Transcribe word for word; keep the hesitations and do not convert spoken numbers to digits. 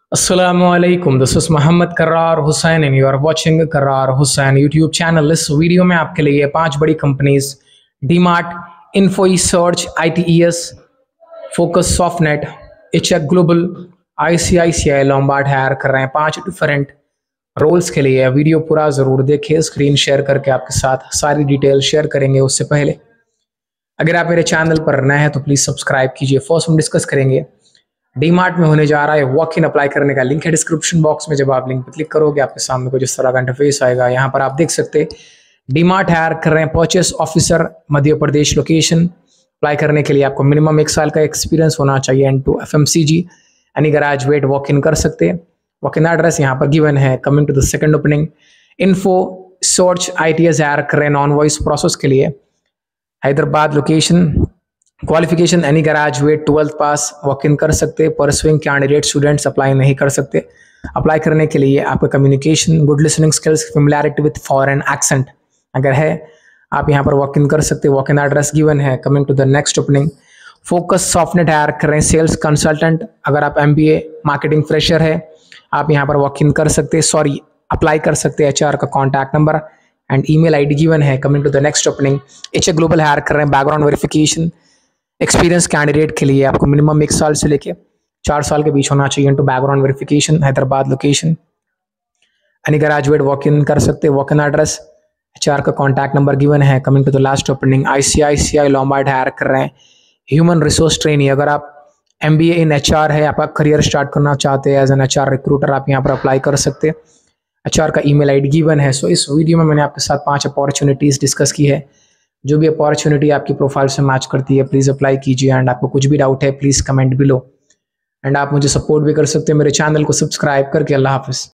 Assalamualaikum. This is Mohammed Karrar Hussain and you are watching Karrar Hussain YouTube channel. इस वीडियो में आपके लिए पांच बड़ी companies DMart, info search, I T E S, focus softnet, एचएक ग्लोबल, आईसीआईसीआई लॉम्बार्ड हायर कर रहे हैं पांच डिफरेंट रोल्स के लिए। वीडियो पूरा ज़रूर देखिए, स्क्रीन शेयर करके आपके साथ सारी डिटेल शेयर करेंगे। उससे पहले अगर आप मेरे चैनल पर नए हैं तो प्लीज़ सब्सक्राइब कीजिए। फर्स्ट हम डिस्कस करेंगे डीमार्ट में होने जा रहा है वॉक इन अप्लाई करने का। लिंक है डिस्क्रिप्शन बॉक्स में। जब आप लिंक पर क्लिक करोगे आपके सामने कुछ इस तरह का इंटरफेस आएगा। यहाँ पर आप देख सकते हैं डीमार्ट हायर कर रहे हैं purchase officer, Madhya Pradesh location. Apply करने के लिए आपको मिनिमम एक साल का एक्सपीरियंस होना चाहिए and to F M C G यानी ग्रेजुएट वॉक इन कर सकते हैं। वॉक इन एड्रेस यहाँ पर गिवन है। Coming to the second opening, info search I T S hire कर रहे हैं नॉन वॉइस प्रोसेस के लिए, Hyderabad location. Qualification any graduate twelfth pass walk in कर सकते हैं। परसुइंग कैंडिडेट स्टूडेंट्स अप्लाई नहीं कर सकते। अप्लाई करने के लिए आपका communication, good listening skills, familiarity with foreign accent अगर है आप यहाँ पर वॉक इन कर सकते हैं। वॉक इन एड्रेस गिवन है। Coming to the next opening, focus softnet hire कर रहे हैं सेल्स कंसल्टेंट। अगर आप M B A marketing fresher है आप यहाँ पर वॉक इन कर सकते हैं, सॉरी अप्लाई कर सकते हैं। एच आर का contact number and e mail I D given है। Coming to the next opening, H A global hire कर रहे हैं बैकग्राउंड वेरिफिकेशन। एक्सपीरियंस कैंडिडेट के लिए आपको मिनिमम एक साल से लेके चार साल के बीच होना चाहिए to background verification. Hyderabad location, any graduate walk in कर सकते हैं। Walk in address, H R का कॉन्टैक्ट नंबर गिवन है। Coming to the last opening, ICICI Lombard hire कर रहे हैं ह्यूमन रिसोर्स ट्रेनी। अगर आप M B A in H R है, आपका करियर स्टार्ट करना चाहते हैं as an H R recruiter, आप यहाँ पर अप्लाई कर सकते हैं। एच आर का e mail I D given है। सो इस वीडियो में मैंने आपके साथ पांच अपॉर्चुनिटीज़ डिस्कस की है। जो भी अपॉर्चुनिटी आपकी प्रोफाइल से मैच करती है प्लीज़ अप्लाई कीजिए। एंड आपको कुछ भी डाउट है प्लीज़ कमेंट बिलो। एंड आप मुझे सपोर्ट भी कर सकते हैं मेरे चैनल को सब्सक्राइब करके। अल्लाह हाफिज़।